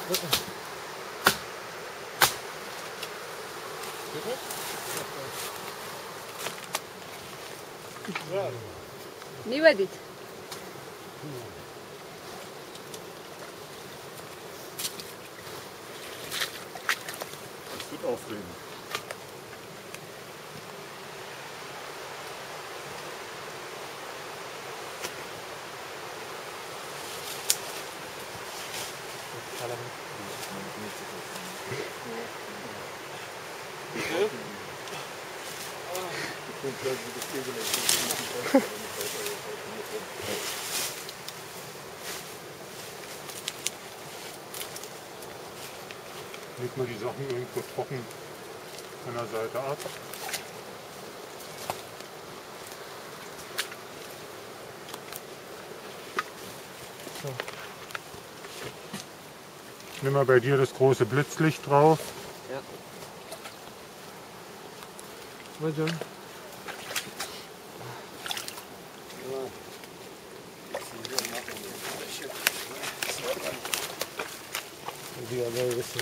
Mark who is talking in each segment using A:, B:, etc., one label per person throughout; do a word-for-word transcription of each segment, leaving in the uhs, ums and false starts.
A: მივედით.
B: Das wird aufregend. Leg mal die Sachen irgendwo trocken von der Seite ab. So. Nimm mal bei dir das große Blitzlicht drauf.
C: Ja.
D: Bitte. Die andere wissen.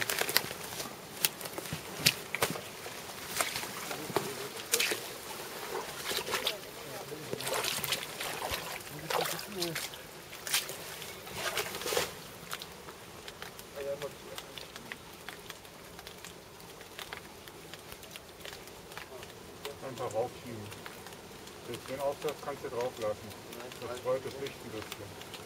B: Einfach raufschieben. Den Aufsatz kannst du drauf lassen. Das freut das Licht ein bisschen.